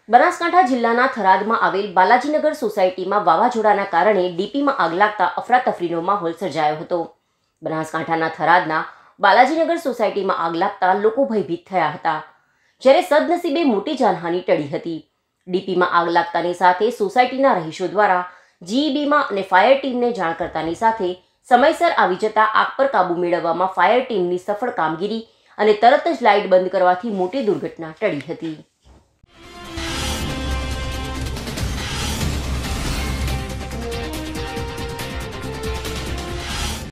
બનાસકાંઠા જિલ્લાના થરાદમાં આવેલ બાલાજીનગર સોસાયટીમાં વાવાઝોડાના કારણે ડીપીમાં આગ લાગતા અફરાતફરીનો માહોલ સર્જાયો હતો। બનાસકાંઠાના થરાદના બાલાજીનગર સોસાયટીમાં આગ લાગતા લોકો ભયભીત થયા હતા, જ્યારે સદનસીબે મોટી જાનહાનિ ટળી હતી। ડીપીમાં આગ લાગતાની સાથે સોસાયટીના રહીશો દ્વારા જીઈબીમાં અને ફાયર ટીમને જાણ કરતાની સાથે સમયસર આવી જતા આગ પર કાબુ મેળવવામાં ફાયર ટીમની સફળ કામગીરી અને તરત જ લાઇટ બંધ કરવાથી મોટી દુર્ઘટના ટળી હતી।